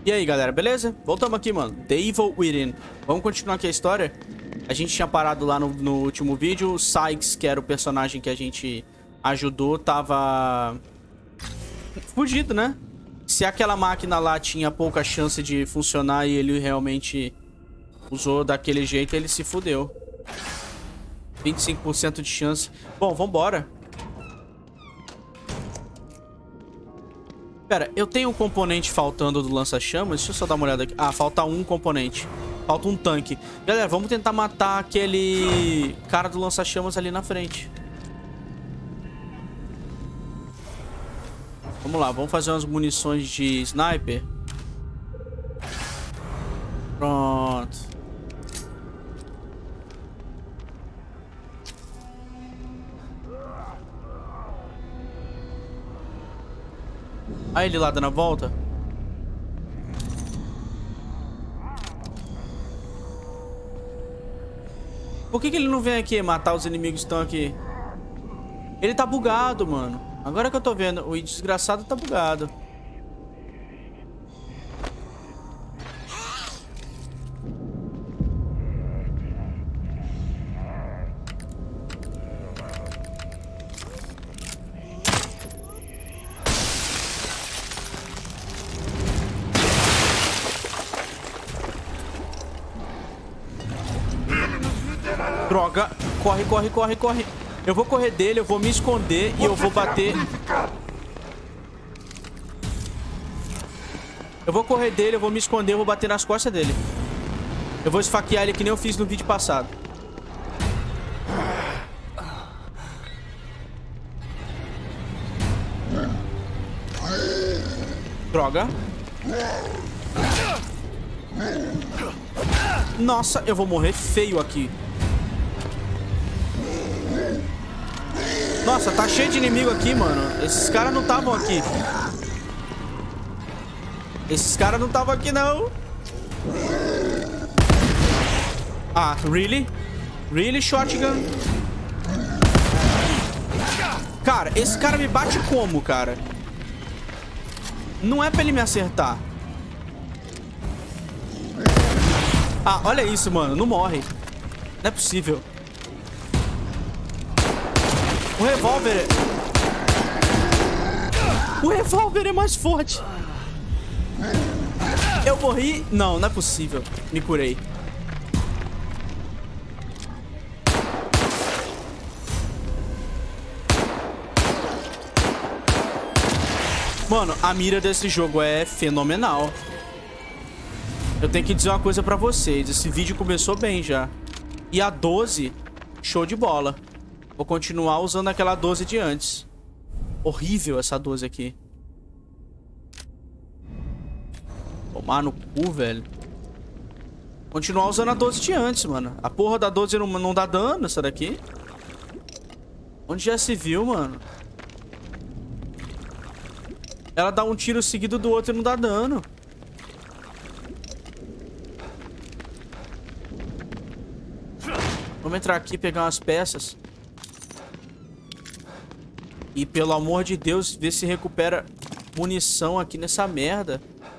E aí, galera, beleza? Voltamos aqui, mano. The Evil Within. Vamos continuar aqui a história. A gente tinha parado lá no último vídeo. O Sykes, que era o personagem que a gente ajudou, tava fugido, né? Se aquela máquina lá tinha pouca chance de funcionar e ele realmente usou daquele jeito, ele se fudeu. 25% de chance. Bom, vambora. Pera, eu tenho um componente faltando do lança-chamas. Deixa eu só dar uma olhada aqui. Ah, falta um componente. Falta um tanque. Galera, vamos tentar matar aquele cara do lança-chamas ali na frente. Vamos lá, vamos fazer umas munições de sniper. Pronto. Aí ele lá dando a volta. Por que ele não vem aqui matar os inimigos que estão aqui? Ele tá bugado, mano. Agora que eu tô vendo, o desgraçado tá bugado. Droga. Corre, corre, corre, corre. Eu vou correr dele, eu vou me esconder e eu vou bater. Eu vou correr dele, eu vou me esconder, eu vou bater nas costas dele. Eu vou esfaquear ele que nem eu fiz no vídeo passado. Droga. Nossa, eu vou morrer feio aqui. Nossa, tá cheio de inimigo aqui, mano. Esses caras não estavam aqui. Esses caras não estavam aqui, não. Ah, really? Really, shotgun? Cara, esse cara me bate como, cara? Não é pra ele me acertar. Ah, olha isso, mano. Não morre. Não é possível. O revólver... O revólver é mais forte. Eu morri... Não, não é possível. Me curei. Mano, a mira desse jogo é fenomenal. Eu tenho que dizer uma coisa pra vocês. Esse vídeo começou bem já. E a 12, show de bola. Vou continuar usando aquela 12 de antes. Horrível essa 12 aqui. Tomar no cu, velho. Continuar usando a 12 de antes, mano. A porra da 12 não dá dano, essa daqui. Onde já se viu, mano? Ela dá um tiro seguido do outro e não dá dano. Vamos entrar aqui e pegar umas peças. E pelo amor de Deus, ver se recupera munição aqui nessa merda.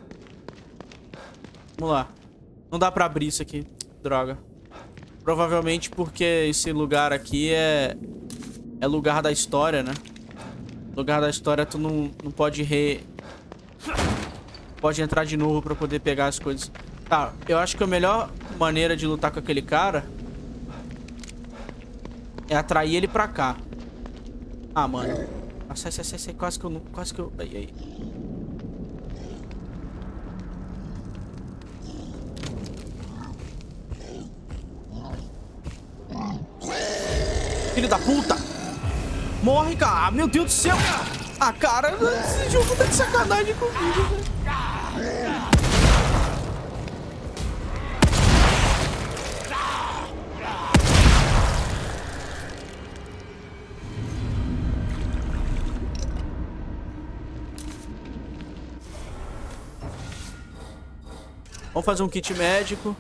Vamos lá. Não dá pra abrir isso aqui. Droga. Provavelmente porque esse lugar aqui é lugar da história, né? Lugar da história tu não pode pode entrar de novo pra poder pegar as coisas. Tá, eu acho que a melhor maneira de lutar com aquele cara é atrair ele pra cá. Ah, mano. Ah, sai. Quase que eu não... Quase que eu... Aí. Filho da puta! Morre, cara! Meu Deus do céu! Ah, cara, esse jogo tá de sacanagem comigo, velho. Vamos fazer um kit médico.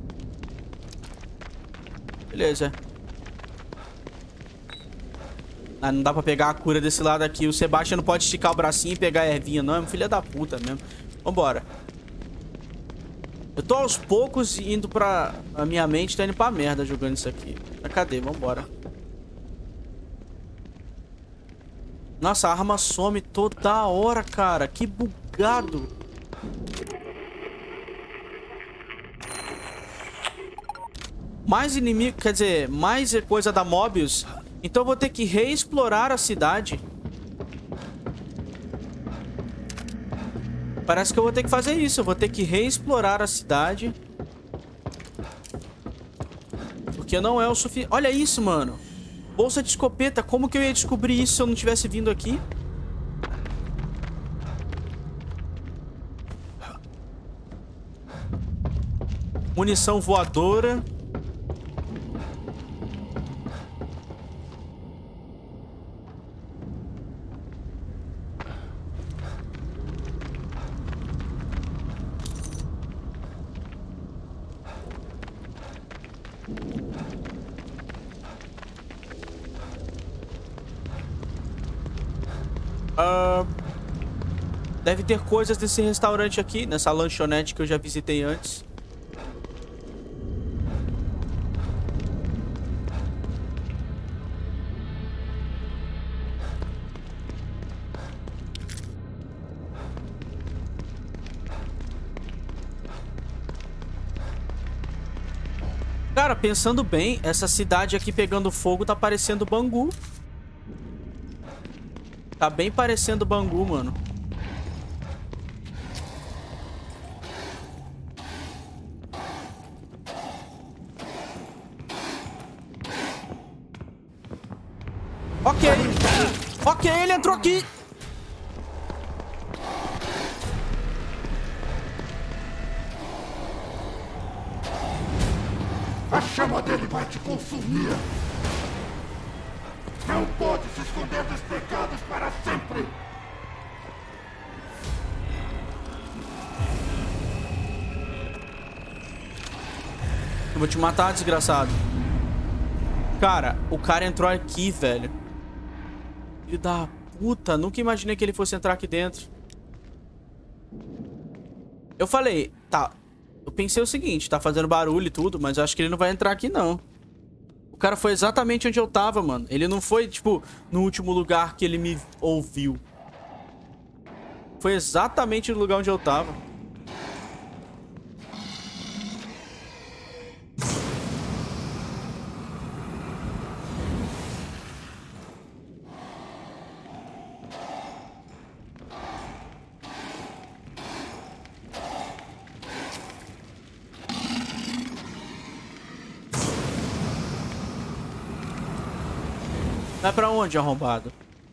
Beleza. Ah, não dá pra pegar a cura desse lado aqui. O Sebastian não pode esticar o bracinho e pegar a ervinha, não. É um filho da puta mesmo. Vambora. Eu tô aos poucos indo pra... A minha mente tá indo pra merda jogando isso aqui. Mas cadê? Vambora. Nossa, a arma some toda hora, cara. Que bugado. Mais inimigo, quer dizer, mais coisa da Mobius. Então eu vou ter que reexplorar a cidade. Parece que eu vou ter que fazer isso. Eu vou ter que reexplorar a cidade. Porque não é o suficiente. Olha isso, mano. Bolsa de escopeta. Como que eu ia descobrir isso se eu não tivesse vindo aqui? Munição voadora. Deve ter coisas desse restaurante aqui, nessa lanchonete que eu já visitei antes. Cara, pensando bem, essa cidade aqui pegando fogo tá parecendo Bangu. Tá bem parecendo Bangu, mano. Ok. Ok, ele entrou aqui. A chama dele vai te consumir. Não pode se esconder dos pecados para sempre. Eu vou te matar, desgraçado. Cara, o cara entrou aqui, velho. Filho da puta, nunca imaginei que ele fosse entrar aqui dentro. Eu falei, tá. Eu pensei o seguinte, tá fazendo barulho e tudo, mas eu acho que ele não vai entrar aqui, não. O cara foi exatamente onde eu tava, mano. Ele não foi, tipo, no último lugar que ele me ouviu. Foi exatamente no lugar onde eu tava. Vai pra onde, arrombado?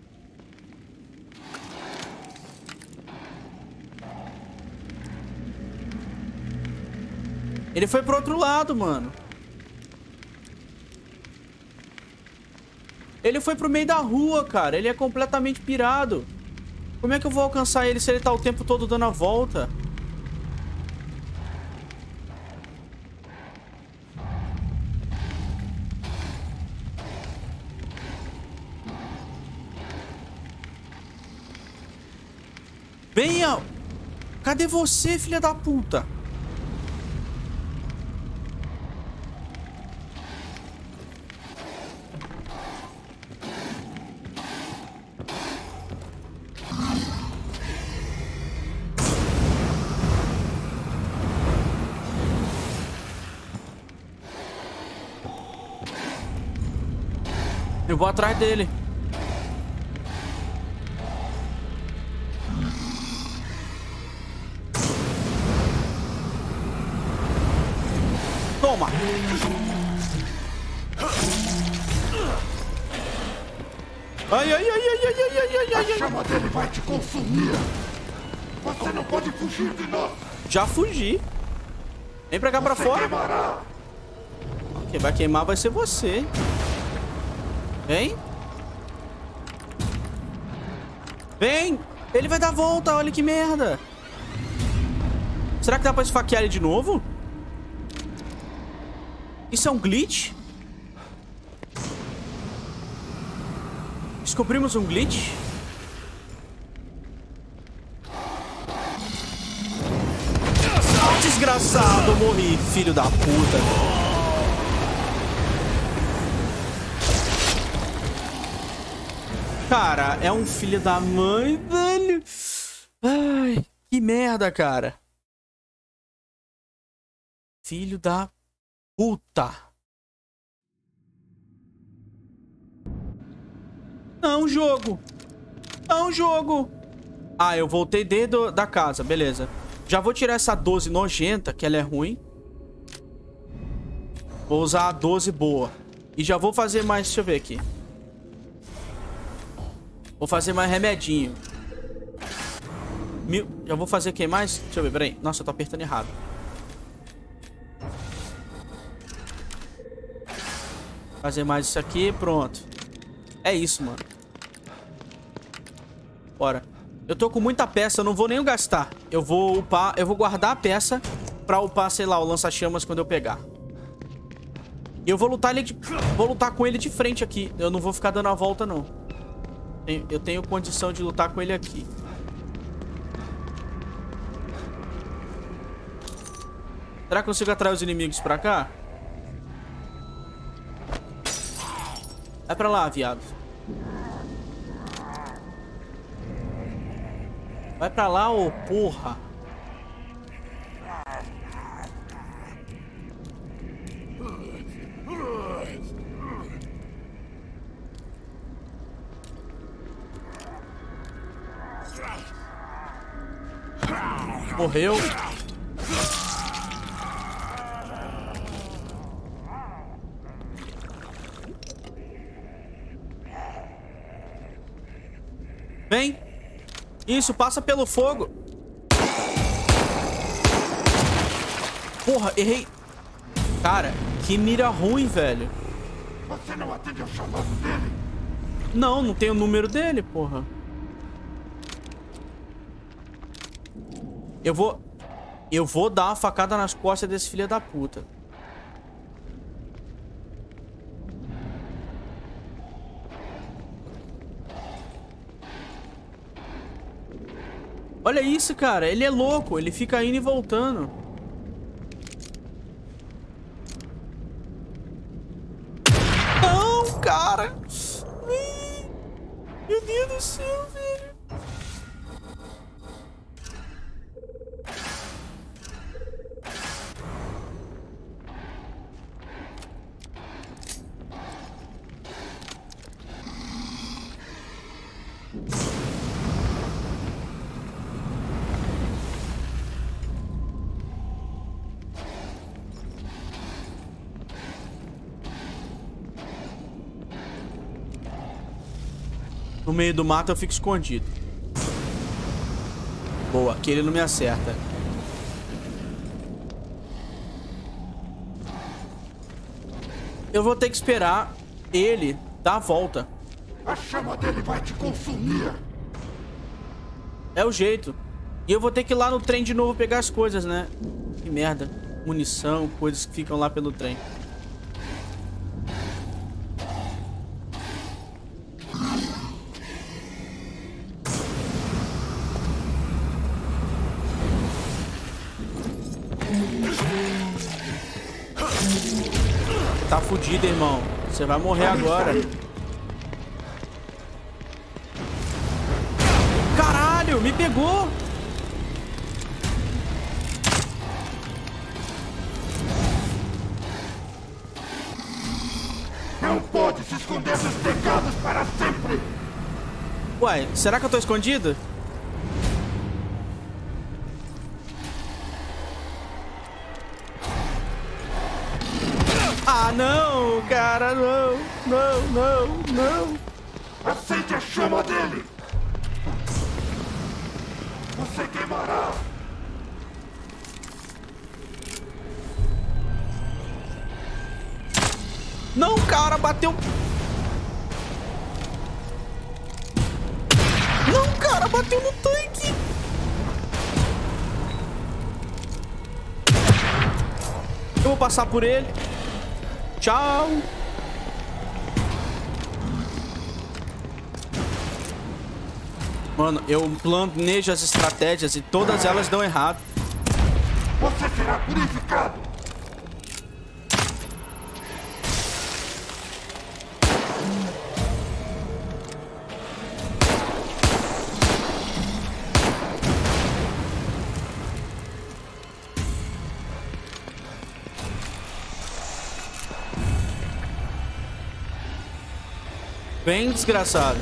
Ele foi pro outro lado, mano. Ele foi pro meio da rua, cara. Ele é completamente pirado. Como é que eu vou alcançar ele se ele tá o tempo todo dando a volta? Venha! Cadê você, filha da puta? Eu vou atrás dele. Toma! Ai, ai, ai, ai, ai, ai, ai, ai, A ai. chama dele vai te consumir. Você não pode fugir de nós. Já fugi. Vem pra cá pra Você fora. queimará. Quem vai queimar vai ser você. Vem. Vem. Ele vai dar a volta, olha que merda. Será que dá pra esfaquear ele de novo? Isso é um glitch? Descobrimos um glitch. Desgraçado, morri, filho da puta. Cara, é um filho da mãe, velho. Ai, que merda, cara. Filho da puta. Não, jogo. Não, jogo. Ah, eu voltei dentro da casa, beleza. Já vou tirar essa 12 nojenta, que ela é ruim. Vou usar a 12 boa. E já vou fazer mais, deixa eu ver aqui. Vou fazer mais remedinho. Já vou fazer o que mais? Deixa eu ver, peraí. Nossa, eu tô apertando errado. Fazer mais isso aqui, pronto. É isso, mano. Bora. Eu tô com muita peça, eu não vou nem gastar. Eu vou upar, eu vou guardar a peça pra upar, sei lá, o lança-chamas quando eu pegar. E eu vou lutar vou lutar com ele de frente aqui. Eu não vou ficar dando a volta, não. Eu tenho condição de lutar com ele aqui. Será que eu consigo atrair os inimigos pra cá? Vai pra lá, viado. Vai pra lá, ô porra. Morreu. Vem. Isso, passa pelo fogo. Porra, errei. Cara, que mira ruim, velho. Você não atende ao chamado dele? Não, não tem o número dele, porra. Eu vou dar uma facada nas costas desse filho da puta. Olha isso, cara. Ele é louco. Ele fica indo e voltando. Não, cara. Meu Deus do céu, velho. No meio do mato eu fico escondido. Boa, aqui ele não me acerta. Eu vou ter que esperar ele dar a volta. A chama dele vai te consumir. É o jeito. E eu vou ter que ir lá no trem de novo pegar as coisas, né? Que merda. Munição, coisas que ficam lá pelo trem. Tá fudido, irmão. Você vai morrer agora. Caralho, me pegou. Não pode se esconder dos pecados para sempre. Ué, será que eu tô escondido? Ah, não, cara, não, não, não, não. Aceite a chama dele. Você queimará. Não, cara, bateu. Não, cara, bateu no tanque. Eu vou passar por ele. Tchau. Mano, eu planejo as estratégias e todas elas dão errado. Você será purificado. Vem, desgraçado.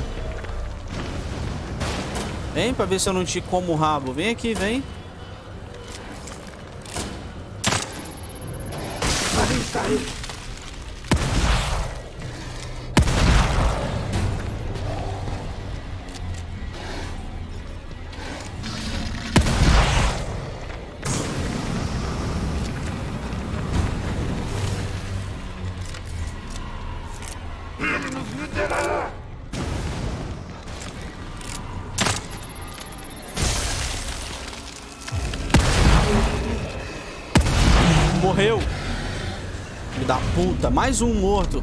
Vem pra ver se eu não te como o rabo. Vem aqui, vem. Ali está ele. Ele nos liderará. Morreu. Filho da puta. Mais um morto.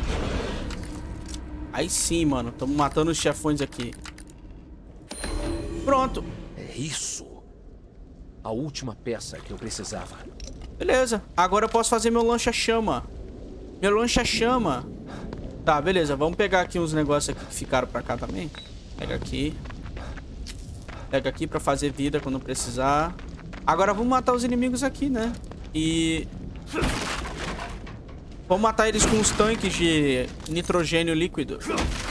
Aí sim, mano. Estamos matando os chefões aqui. Pronto. É isso. A última peça que eu precisava. Beleza. Agora eu posso fazer meu lança-chama. Meu lança-chama. Tá, beleza. Vamos pegar aqui uns negócios aqui que ficaram pra cá também. Pega aqui. Pega aqui pra fazer vida quando precisar. Agora vamos matar os inimigos aqui, né? E... vamos matar eles com os tanques de nitrogênio líquido.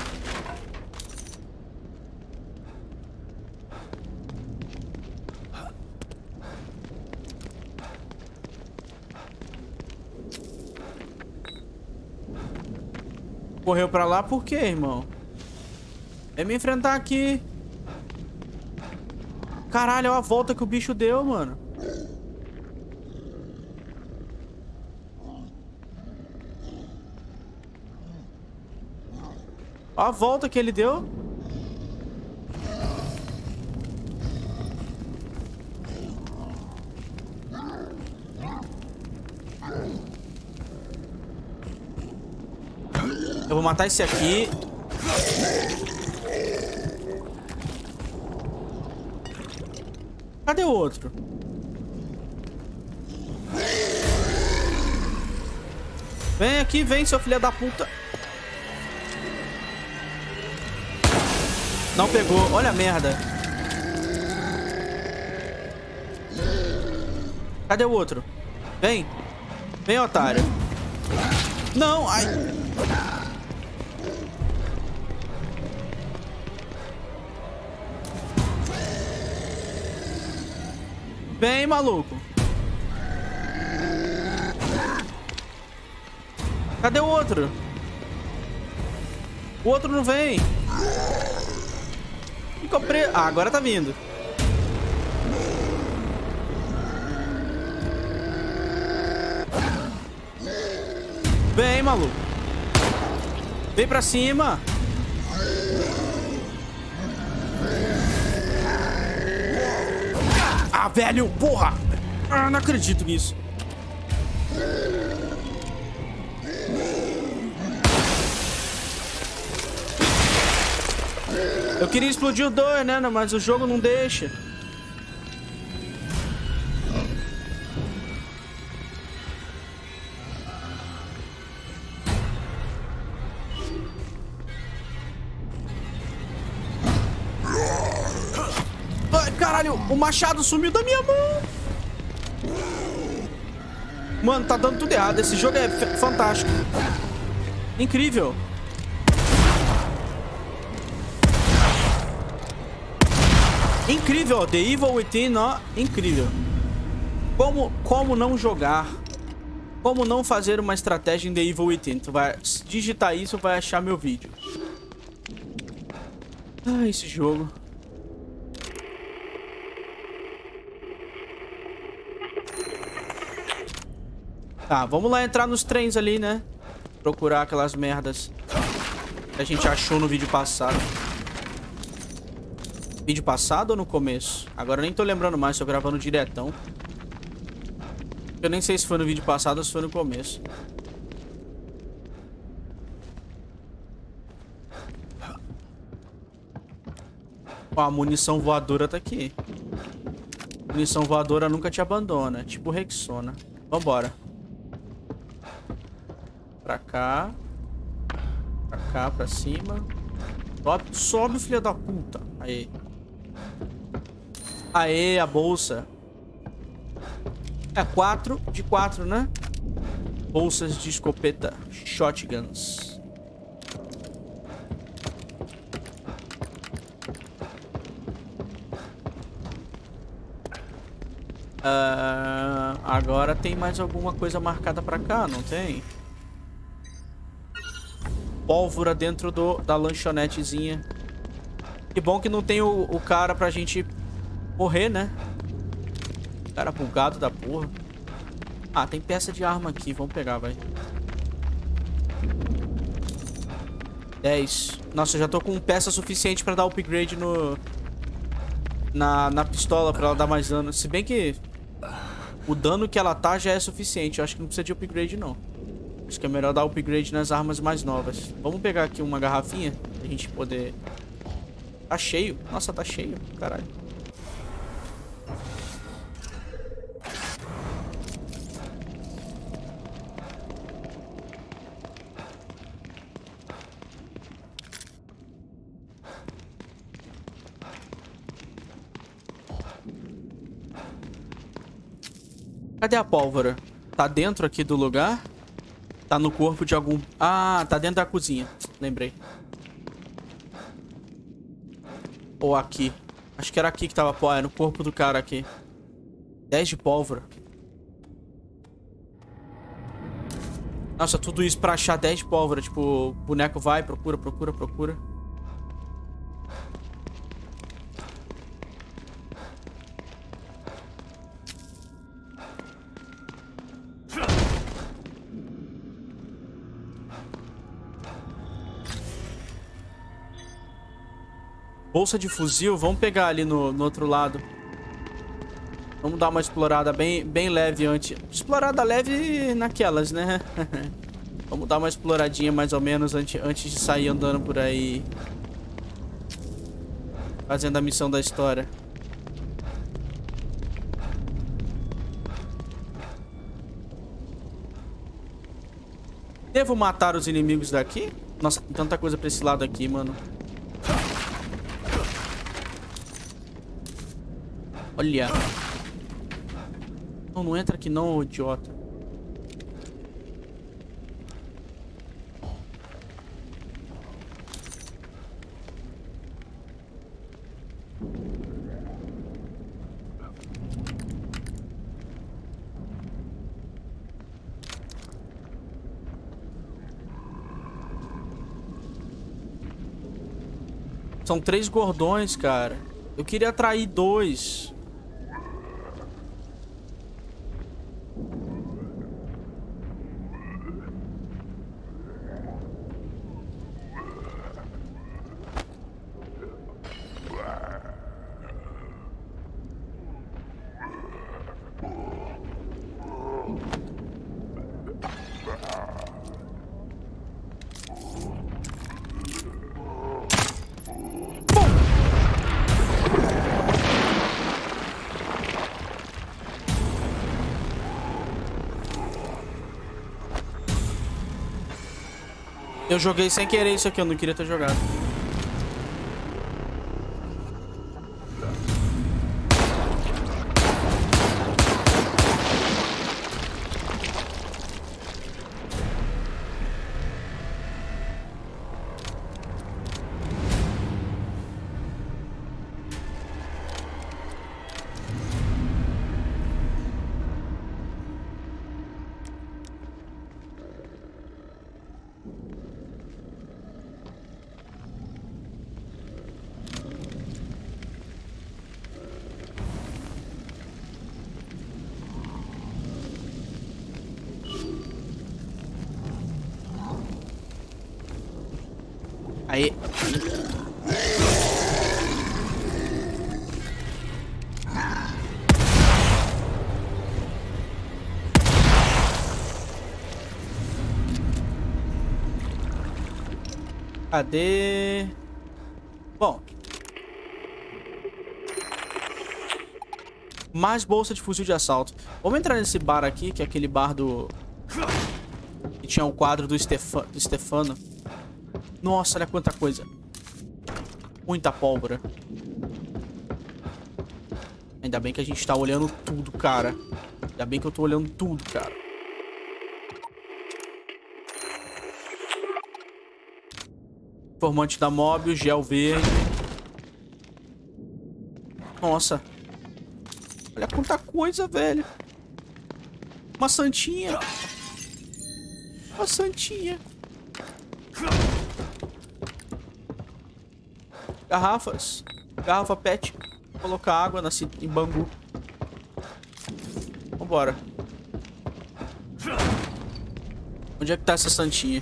Correu pra lá por quê, irmão? É me enfrentar aqui. Caralho, olha a volta que o bicho deu, mano. Olha a volta que ele deu. Eu vou matar esse aqui. Cadê o outro? Vem aqui, vem, seu filho da puta. Não pegou, olha a merda. Cadê o outro? Vem. Vem, otário. Não, ai. Vem, maluco. Cadê o outro? O outro não vem. Ficou preso. Ah, agora tá vindo. Vem, maluco. Vem pra cima. Ah, velho, porra. Ah, não acredito nisso. Eu queria explodir o dois, né? Mas o jogo não deixa. Ai, caralho, o machado sumiu da minha mão. Mano, tá dando tudo errado. Esse jogo é fantástico. Incrível. Incrível, The Evil Within, ó, incrível. Como não jogar? Como não fazer uma estratégia em The Evil Within? Tu vai digitar isso, vai achar meu vídeo. Ah, esse jogo. Tá, vamos lá entrar nos trens ali, né? Procurar aquelas merdas que a gente achou no vídeo passado. Vídeo passado ou no começo? Agora eu nem tô lembrando mais, tô gravando diretão. Eu nem sei se foi no vídeo passado ou se foi no começo. Ó, a munição voadora tá aqui. Munição voadora nunca te abandona. Tipo Rexona. Vambora. Pra cá. Pra cá, pra cima. Sobe, filha da puta. Aí. Aê, a bolsa. É 4 de 4, né? Bolsas de escopeta. Shotguns. Agora tem mais alguma coisa marcada pra cá, não tem? Pólvora dentro da lanchonetezinha. Que bom que não tem o cara pra gente morrer, né? Cara bugado da porra. Ah, tem peça de arma aqui. Vamos pegar, vai. 10. Nossa, eu já tô com peça suficiente pra dar upgrade na pistola, pra ela dar mais dano. Se bem que o dano que ela tá já é suficiente. Eu acho que não precisa de upgrade, não. Acho que é melhor dar upgrade nas armas mais novas. Vamos pegar aqui uma garrafinha pra gente poder... Tá cheio. Nossa, tá cheio. Caralho. Cadê a pólvora? Tá dentro aqui do lugar? Tá no corpo de algum... Ah, tá dentro da cozinha. Lembrei. Ou aqui. Acho que era aqui que tava... Pô, é no corpo do cara aqui. 10 de pólvora. Nossa, tudo isso pra achar 10 de pólvora. Tipo, o boneco vai, procura, procura, procura. Bolsa de fuzil, vamos pegar ali no outro lado. Vamos dar uma explorada bem leve antes. Explorada leve naquelas, né? Vamos dar uma exploradinha mais ou menos antes de sair andando por aí. Fazendo a missão da história. Devo matar os inimigos daqui? Nossa, tem tanta coisa pra esse lado aqui, mano. Olha. Não entra aqui não, idiota. São 3 gordões, cara. Eu queria atrair 2. Eu joguei sem querer isso aqui, eu não queria ter jogado. Aí. Cadê? Bom. Mais bolsa de fuzil de assalto. Vamos entrar nesse bar aqui, que é aquele bar do... que tinha o quadro do Stefano. Nossa, olha quanta coisa. Muita pólvora. Ainda bem que a gente tá olhando tudo, cara. Ainda bem que eu tô olhando tudo, cara. Informante da Mobius, gel verde. Nossa. Olha quanta coisa, velho. Uma santinha. Uma santinha. Garrafas. Garrafa pet. Vou colocar água em bambu. Vambora. Onde é que tá essa santinha?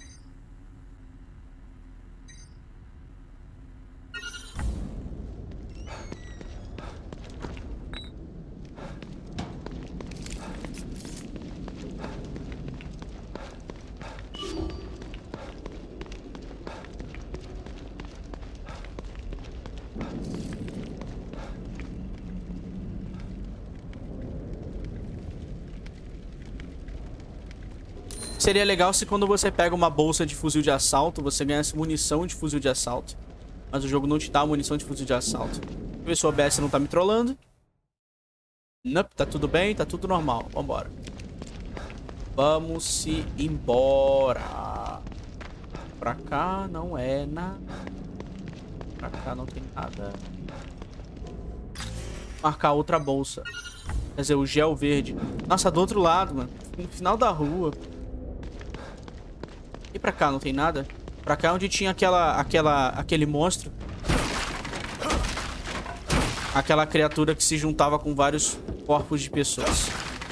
Seria legal se quando você pega uma bolsa de fuzil de assalto, você ganhasse munição de fuzil de assalto. Mas o jogo não te dá munição de fuzil de assalto. Deixa eu ver se o OBS não tá me trollando. Nope, tá tudo bem, tá tudo normal. Vambora. Vamos se embora. Pra cá não é nada. Pra cá não tem nada. Marcar outra bolsa. Quer dizer, o gel verde. Nossa, do outro lado, mano. No final da rua. E pra cá não tem nada? Pra cá é onde tinha aquele monstro. Aquela criatura que se juntava com vários corpos de pessoas.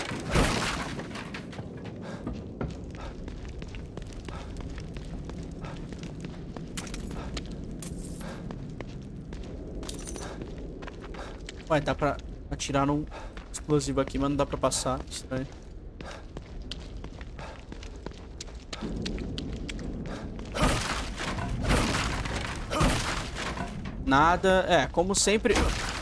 Ué, dá pra atirar num explosivo aqui, mas não dá pra passar. Estranho. Nada. É, como sempre.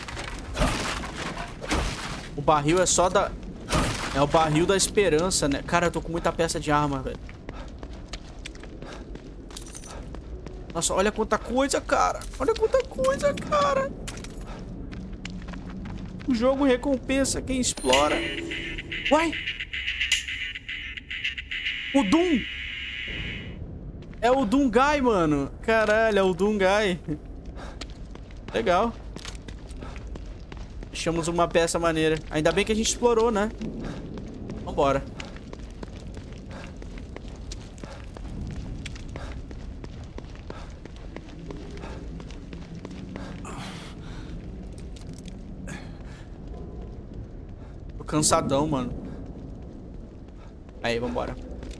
O barril é só da... É o barril da esperança, né? Cara, eu tô com muita peça de arma, velho. Nossa, olha quanta coisa, cara. Olha quanta coisa, cara. O jogo recompensa quem explora. Uai! O Doom! É o Doomguy, mano. Caralho, é o Doomguy. Legal. Achamos uma peça maneira. Ainda bem que a gente explorou, né? Vambora. Tô cansadão, mano. Aí, vambora.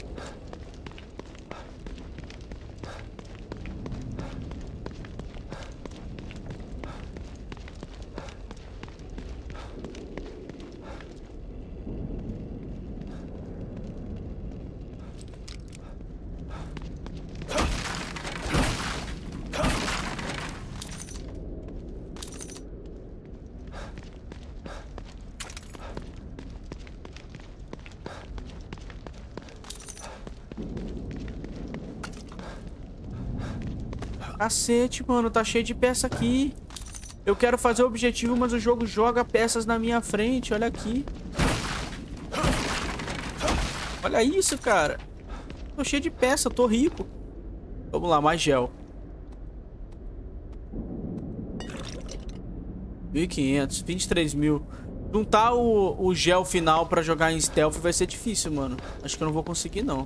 Cacete, mano, tá cheio de peça aqui. Eu quero fazer o objetivo, mas o jogo joga peças na minha frente. Olha aqui. Olha isso, cara. Tô cheio de peça, tô rico. Vamos lá, mais gel. 1.500, 23 mil. Juntar o gel final pra jogar em stealth vai ser difícil, mano. Acho que eu não vou conseguir, não.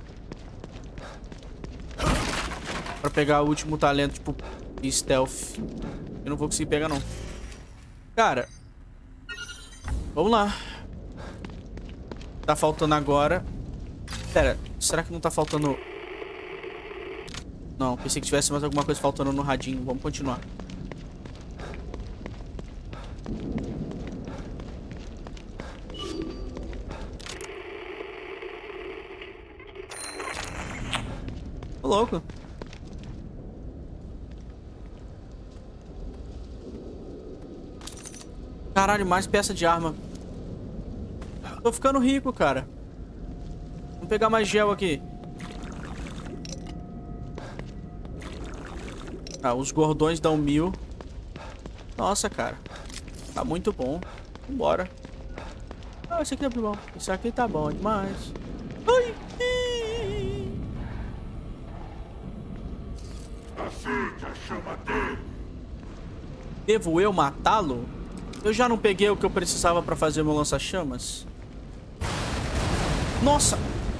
Pra pegar o último talento, tipo, em stealth. Eu não vou conseguir pegar, não. Cara. Vamos lá. Tá faltando agora. Pera, será que não tá faltando... Não, pensei que tivesse mais alguma coisa faltando no radinho. Vamos continuar. Tô louco. Caralho, mais peça de arma. Tô ficando rico, cara. Vamos pegar mais gel aqui. Ah, os gordões dão 1000. Nossa, cara. Tá muito bom. Vambora. Ah, esse aqui tá bom. Esse aqui tá bom demais. Ai. Aceite a chama dele. Devo eu matá-lo? Eu já não peguei o que eu precisava pra fazer meu lança-chamas? Nossa!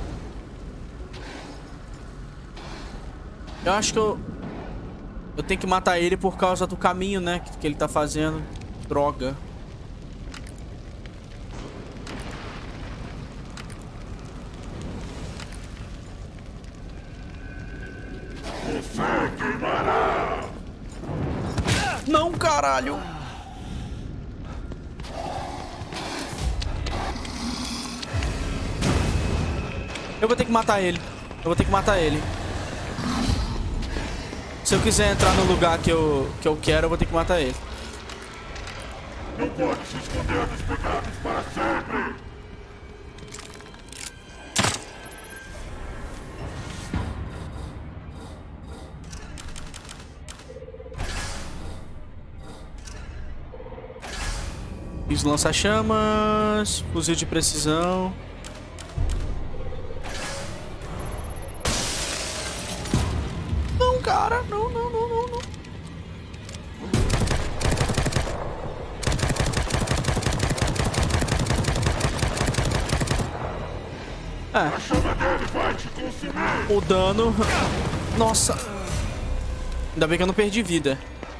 Eu acho que eu tenho que matar ele por causa do caminho, né? Que ele tá fazendo. Droga. Você queimará. Não, caralho! Eu vou ter que matar ele. Eu vou ter que matar ele. Se eu quiser entrar no lugar que eu quero, eu vou ter que matar ele. Não pode se esconder dos pecados para sempre. Fiz lança-chamas, fuzil de precisão. Não, cara, não, não, não, não, não. A chama dele vai te consumir. O dano. Nossa. Ainda bem que eu não perdi vida.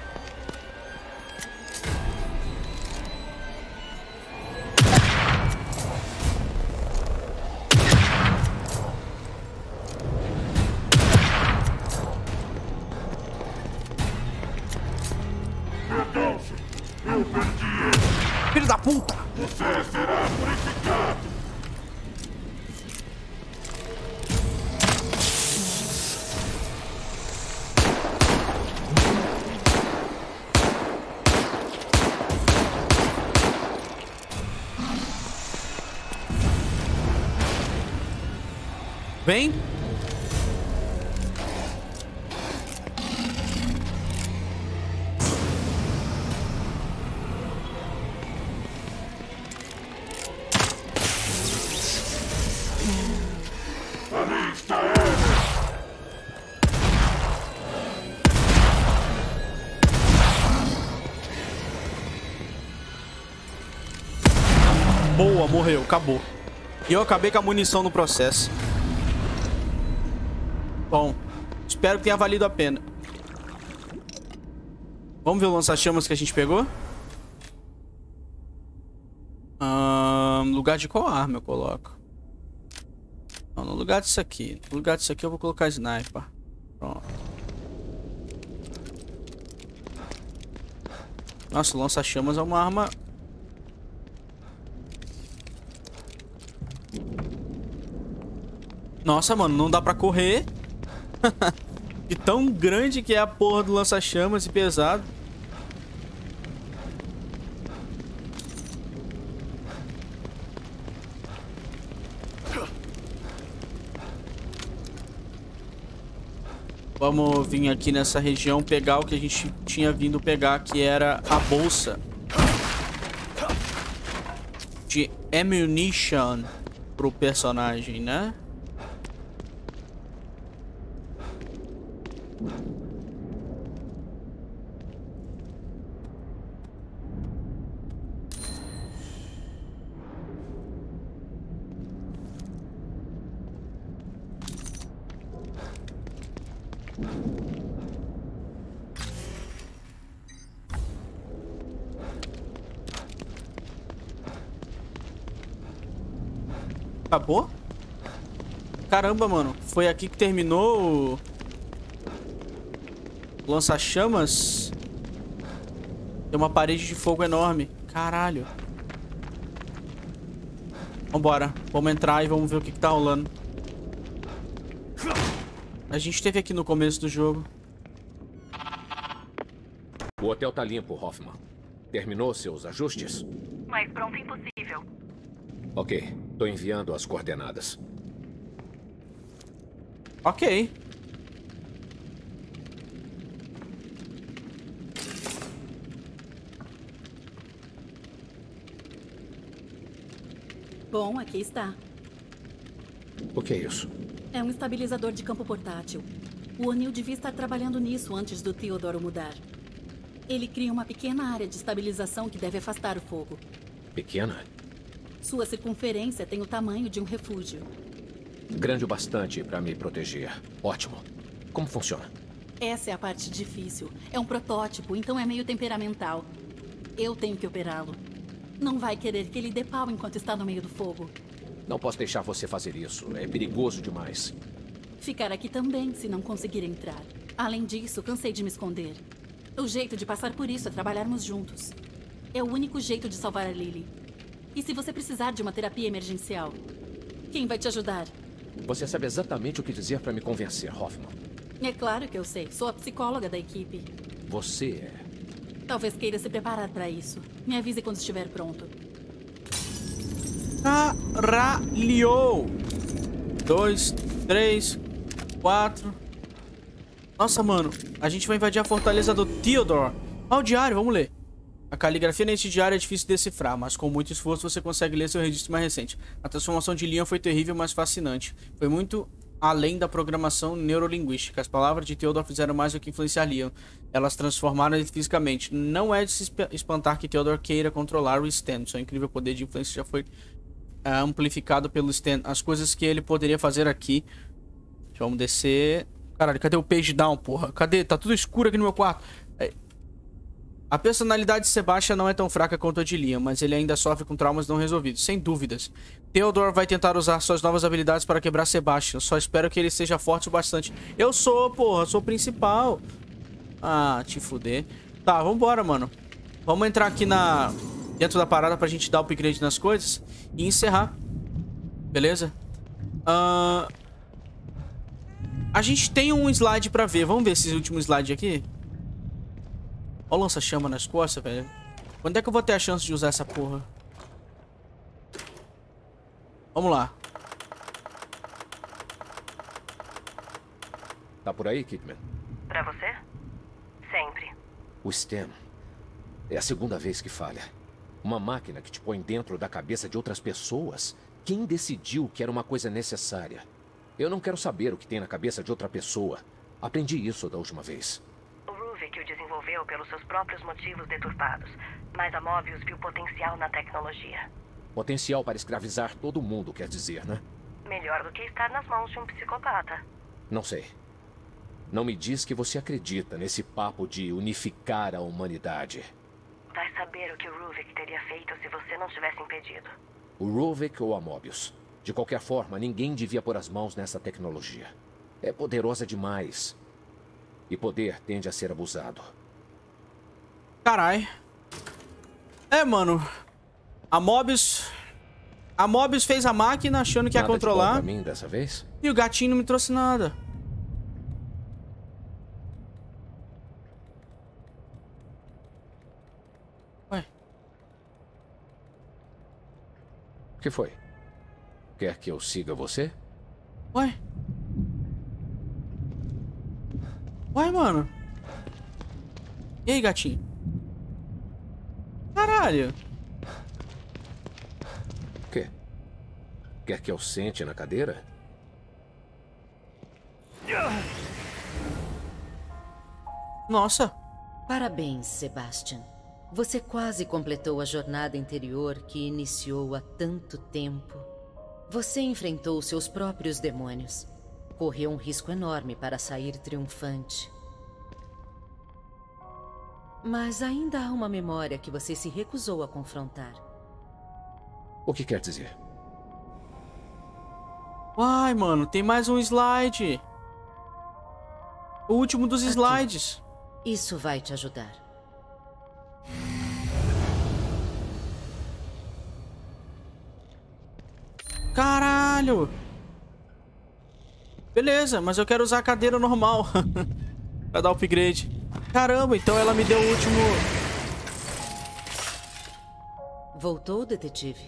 Perdão-se. Eu perdi ele. Filho da puta! Você será purificado. Vem. Ali está ele. Boa, morreu, acabou. E eu acabei com a munição no processo. Bom, espero que tenha valido a pena. Vamos ver o lança-chamas que a gente pegou? Lugar de qual arma eu coloco? Não, no lugar disso aqui. No lugar disso aqui eu vou colocar sniper. Pronto. Nossa, o lança-chamas é uma arma... Nossa, mano, não dá pra correr. De tão grande que é a porra do lança-chamas e pesado. Vamos vir aqui nessa região pegar o que a gente tinha vindo pegar, que era a bolsa de ammunition pro personagem, né? Acabou? Caramba, mano. Foi aqui que terminou o lança-chamas? Tem uma parede de fogo enorme. Caralho. Vambora. Vamos entrar e vamos ver o que tá rolando. A gente esteve aqui no começo do jogo. O hotel tá limpo, Hoffman. Terminou seus ajustes? Mais pronto impossível. Ok, tô enviando as coordenadas. Ok. Bom, aqui está. O que é isso? É um estabilizador de campo portátil. O O'Neill devia estar trabalhando nisso antes do Theodore mudar. Ele cria uma pequena área de estabilização que deve afastar o fogo. Pequena? Sua circunferência tem o tamanho de um refúgio. Grande o bastante para me proteger. Ótimo. Como funciona? Essa é a parte difícil. É um protótipo, então é meio temperamental. Eu tenho que operá-lo. Não vai querer que ele dê pau enquanto está no meio do fogo. Não posso deixar você fazer isso. É perigoso demais. Ficar aqui também, se não conseguir entrar. Além disso, cansei de me esconder. O jeito de passar por isso é trabalharmos juntos. É o único jeito de salvar a Lily. E se você precisar de uma terapia emergencial, quem vai te ajudar? Você sabe exatamente o que dizer para me convencer, Hoffman. É claro que eu sei. Sou a psicóloga da equipe. Você é... Talvez queira se preparar para isso. Me avise quando estiver pronto. Caralho! 2, 3, 4. Nossa, mano. A gente vai invadir a fortaleza do Theodore. Ah, o diário, vamos ler. A caligrafia neste diário é difícil de decifrar, mas com muito esforço você consegue ler seu registro mais recente. A transformação de Leon foi terrível, mas fascinante. Foi muito além da programação neurolinguística. As palavras de Theodore fizeram mais do que influenciar Leon. Elas transformaram ele fisicamente. Não é de se espantar que Theodore queira controlar o Stan. Seu incrível poder de influência já foi amplificado pelo Stan. As coisas que ele poderia fazer aqui. Vamos descer. Caralho, cadê o page down, porra? Cadê? Tá tudo escuro aqui no meu quarto. A personalidade de Sebastian não é tão fraca quanto a de Leon, mas ele ainda sofre com traumas não resolvidos, sem dúvidas. Theodore vai tentar usar suas novas habilidades para quebrar Sebastian. Só espero que ele seja forte o bastante. Eu sou, porra, sou o principal. Ah, te fuder. Tá, vambora, mano. Vamos entrar aqui dentro da parada pra gente dar upgrade nas coisas e encerrar. Beleza? A gente tem um slide pra ver. Vamos ver esse último slide aqui. Olha o lança-chama nas costas, velho. Quando é que eu vou ter a chance de usar essa porra? Vamos lá. Tá por aí, Kidman? Pra você? Sempre. O Stan. É a segunda vez que falha. Uma máquina que te põe dentro da cabeça de outras pessoas. Quem decidiu que era uma coisa necessária? Eu não quero saber o que tem na cabeça de outra pessoa. Aprendi isso da última vez. O Ruvik o desenvolveu pelos seus próprios motivos deturpados, mas a Mobius viu potencial na tecnologia. Potencial para escravizar todo mundo, quer dizer, né? Melhor do que estar nas mãos de um psicopata. Não sei. Não me diz que você acredita nesse papo de unificar a humanidade. Vai saber o que o Ruvik teria feito se você não tivesse impedido. O Ruvik ou a Mobius. De qualquer forma, ninguém devia pôr as mãos nessa tecnologia. É poderosa demais. E poder tende a ser abusado. Carai. É, mano. A Mobius fez a máquina achando que ia controlar. Nada de bom pra mim dessa vez? E o gatinho não me trouxe nada. Ué. O que foi? Quer que eu siga você? Ué. Ué, mano. E aí, gatinho? Caralho. O quê? Quer que eu sente na cadeira? Nossa. Parabéns, Sebastian. Você quase completou a jornada interior que iniciou há tanto tempo. Você enfrentou seus próprios demônios. Correu um risco enorme para sair triunfante. Mas ainda há uma memória que você se recusou a confrontar. O que quer dizer? Uai, mano, tem mais um slide. O último dos slides. Isso vai te ajudar. Caralho. Beleza, mas eu quero usar a cadeira normal pra dar upgrade. Caramba, então ela me deu o último... Voltou, detetive?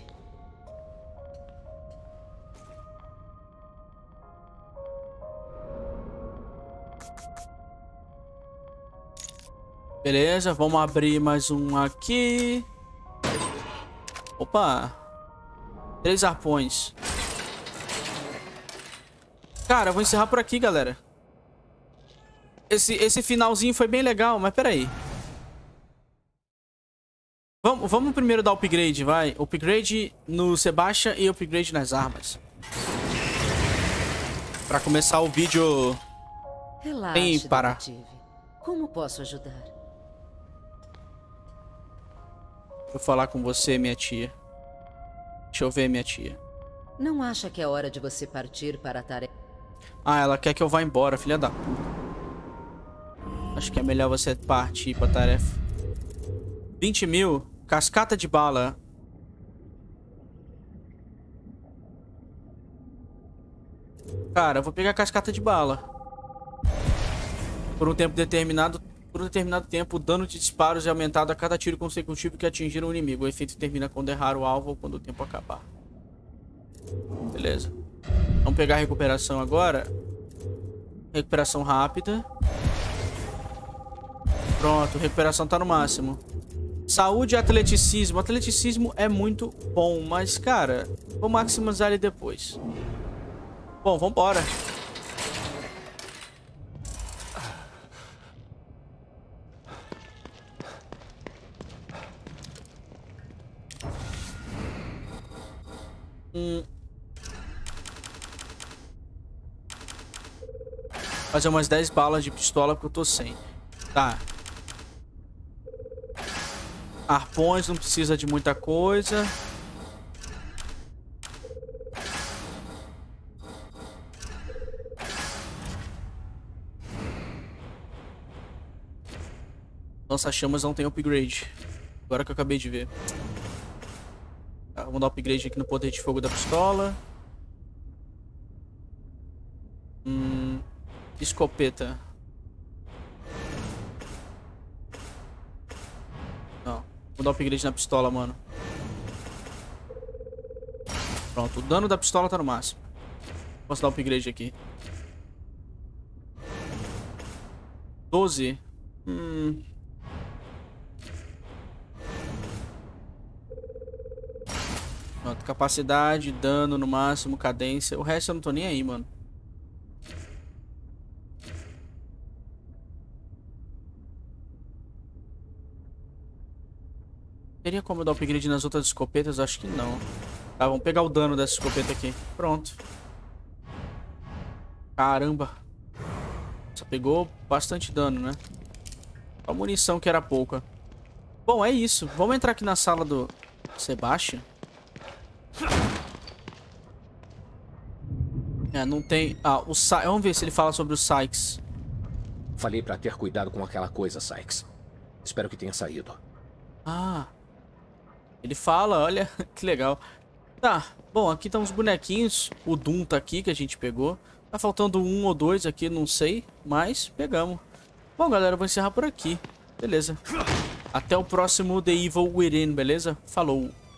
Beleza, vamos abrir mais um aqui. Opa. 3 arpões. Cara, eu vou encerrar por aqui, galera. Esse finalzinho foi bem legal, mas peraí. Vamos primeiro dar upgrade, vai. Upgrade no Sebastian e upgrade nas armas. Pra começar o vídeo... Relaxe, sem parar. detetive. Como posso ajudar? Vou falar com você, minha tia. Deixa eu ver, minha tia. Não acha que é hora de você partir para a tarefa? Ah, ela quer que eu vá embora, filha da puta. Acho que é melhor você partir pra tarefa. 20 mil. Cascata de bala. Cara, eu vou pegar a cascata de bala. Por um tempo determinado... Por um determinado tempo, o dano de disparos é aumentado a cada tiro consecutivo que atingir um inimigo. O efeito termina quando errar o alvo ou quando o tempo acabar. Beleza. Vamos pegar a recuperação agora. Recuperação rápida. Pronto, recuperação tá no máximo. Saúde e atleticismo. Atleticismo é muito bom, mas, cara, vou maximizar ele depois. Bom, vambora. Fazer umas 10 balas de pistola porque eu tô sem. Tá. Arpões não precisa de muita coisa. Lança-chamas não tem upgrade. Agora que eu acabei de ver. Tá, vamos dar upgrade aqui no poder de fogo da pistola. Escopeta. Não. Vou dar upgrade na pistola, mano. Pronto, o dano da pistola tá no máximo. Posso dar upgrade aqui. 12. Pronto, capacidade, dano no máximo, cadência. O resto eu não tô nem aí, mano. Teria como eu dar upgrade nas outras escopetas? Acho que não. Tá, vamos pegar o dano dessa escopeta aqui. Pronto. Caramba. Só pegou bastante dano, né? A munição que era pouca. Bom, é isso. Vamos entrar aqui na sala do Sebastian. É, não tem... Ah, o Sykes... Vamos ver se ele fala sobre o Sykes. Falei pra ter cuidado com aquela coisa, Sykes. Espero que tenha saído. Ah... Ele fala, olha, que legal. Tá, bom, aqui estão os bonequinhos. O Doom tá aqui, que a gente pegou. Tá faltando 1 ou 2 aqui, não sei. Mas pegamos. Bom, galera, eu vou encerrar por aqui. Beleza. Até o próximo The Evil Within, beleza? Falou.